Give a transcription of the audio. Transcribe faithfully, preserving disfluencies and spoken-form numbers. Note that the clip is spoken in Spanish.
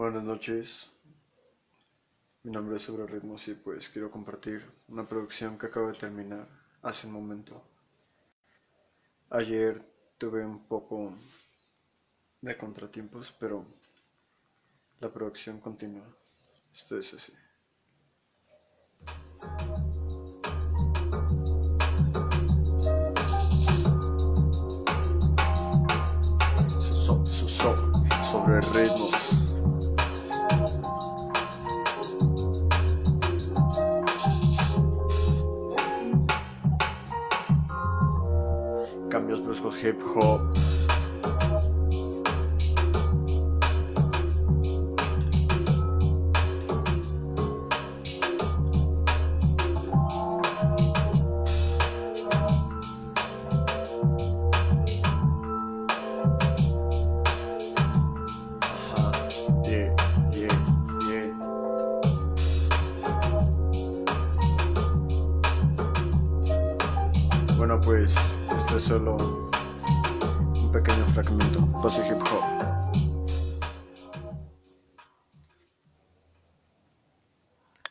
Buenas noches, mi nombre es Sobre Ritmos y pues quiero compartir una producción que acabo de terminar hace un momento. Ayer tuve un poco de contratiempos, pero la producción continúa. Esto es así. So, so, so, sobre ritmos. Cambios bruscos hip hop. Ajá, yeah, yeah, yeah. Bueno, pues esto es solo un pequeño fragmento, pase hip hop.